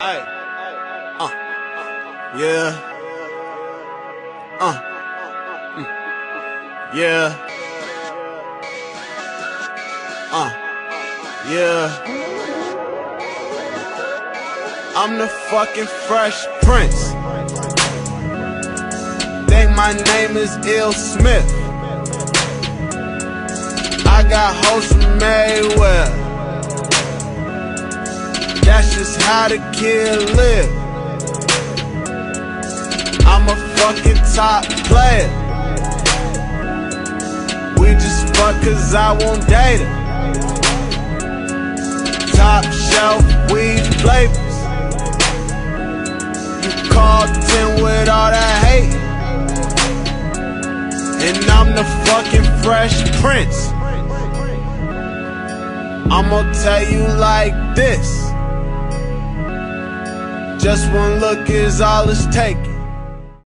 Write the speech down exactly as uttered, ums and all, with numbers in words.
Ay. Uh. Yeah. Uh. Mm. Yeah. Uh. Yeah. I'm the fucking Fresh Prince. Think my name is Ill Smith. I got hoes from everywhere. That's just how the kid live. I'm a fucking top player. We just fuck cause I won't date her. Top shelf weed flavors. You call ten with all that hate. And I'm the fucking Fresh Prince. I'ma tell you like this. Just one look is all it's taking.